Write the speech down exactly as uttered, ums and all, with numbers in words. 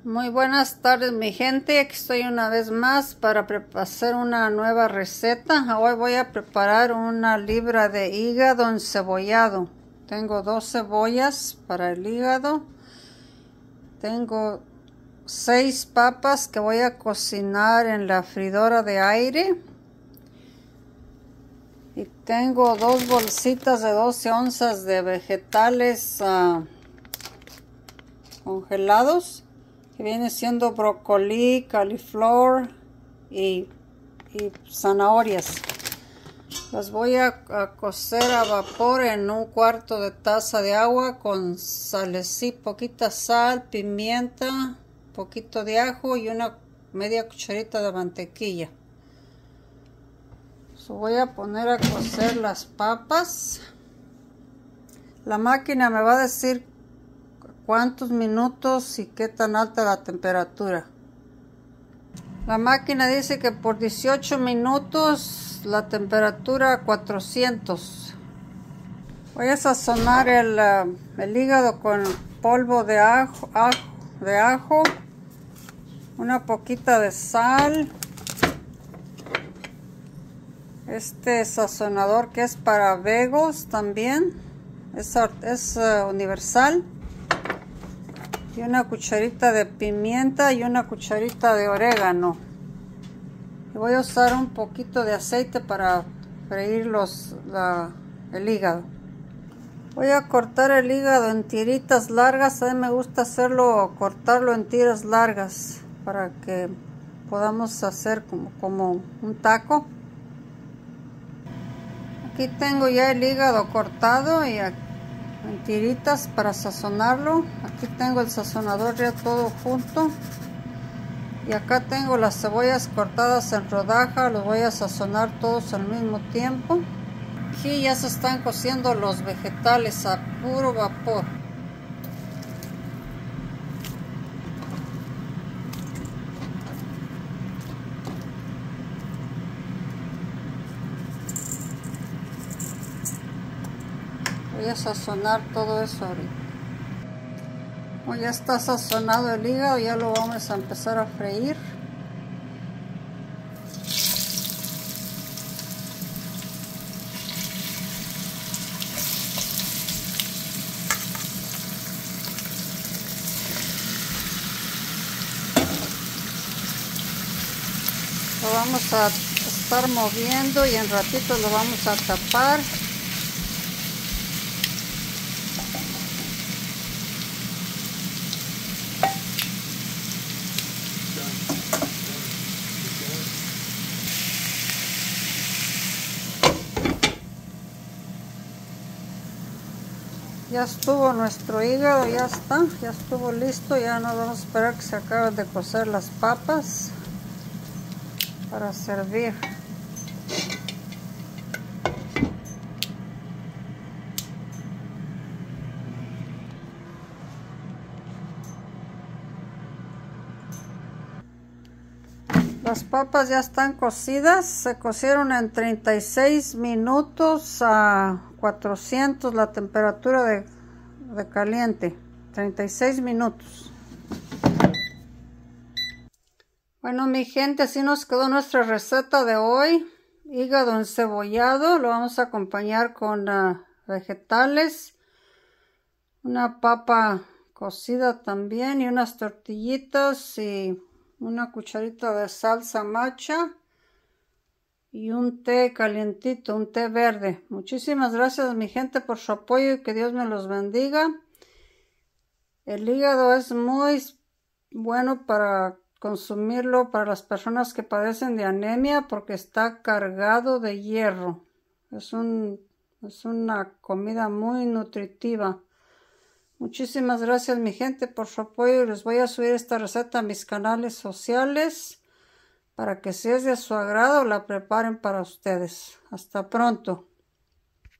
Muy buenas tardes mi gente, aquí estoy una vez más para hacer una nueva receta. Hoy voy a preparar una libra de hígado encebollado. Tengo dos cebollas para el hígado. Tengo seis papas que voy a cocinar en la freidora de aire. Y tengo dos bolsitas de doce onzas de vegetales uh, congelados, que viene siendo brócoli, coliflor y, y zanahorias. Las voy a, a cocer a vapor en un cuarto de taza de agua con salecita, poquita sal, pimienta, poquito de ajo y una media cucharita de mantequilla. So, voy a poner a cocer las papas. La máquina me va a decir cuántos minutos y qué tan alta la temperatura. La máquina dice que por dieciocho minutos la temperatura cuatrocientos. Voy a sazonar el, uh, el hígado con polvo de ajo, ajo, de ajo, una poquita de sal, este sazonador que es para vegos también, es, es uh, universal. Y una cucharita de pimienta y una cucharita de orégano. Y voy a usar un poquito de aceite para freír los, la, el hígado. Voy a cortar el hígado en tiritas largas. A mí me gusta hacerlo, cortarlo en tiras largas para que podamos hacer como, como un taco. Aquí tengo ya el hígado cortado y aquí en tiritas para sazonarlo. Aquí tengo el sazonador ya todo junto y acá tengo las cebollas cortadas en rodaja. Los voy a sazonar todos al mismo tiempo. Aquí ya se están cociendo los vegetales a puro vapor. Voy a sazonar todo eso ahorita. Como ya está sazonado el hígado, ya lo vamos a empezar a freír. Lo vamos a estar moviendo y en ratito lo vamos a tapar. Ya estuvo nuestro hígado, ya está, ya estuvo listo. Ya nos vamos a esperar que se acaben de cocer las papas para servir. Las papas ya están cocidas, se cocieron en treinta y seis minutos a cuatrocientos la temperatura de, de caliente, treinta y seis minutos. Bueno mi gente, así nos quedó nuestra receta de hoy. Hígado encebollado, lo vamos a acompañar con uh, vegetales, una papa cocida también y unas tortillitas y una cucharita de salsa macha y un té calientito, un té verde. Muchísimas gracias mi gente por su apoyo y que Dios me los bendiga. El hígado es muy bueno para consumirlo para las personas que padecen de anemia porque está cargado de hierro. Es, un, es una comida muy nutritiva. Muchísimas gracias mi gente por su apoyo. Les voy a subir esta receta a mis canales sociales para que si es de su agrado la preparen para ustedes. Hasta pronto.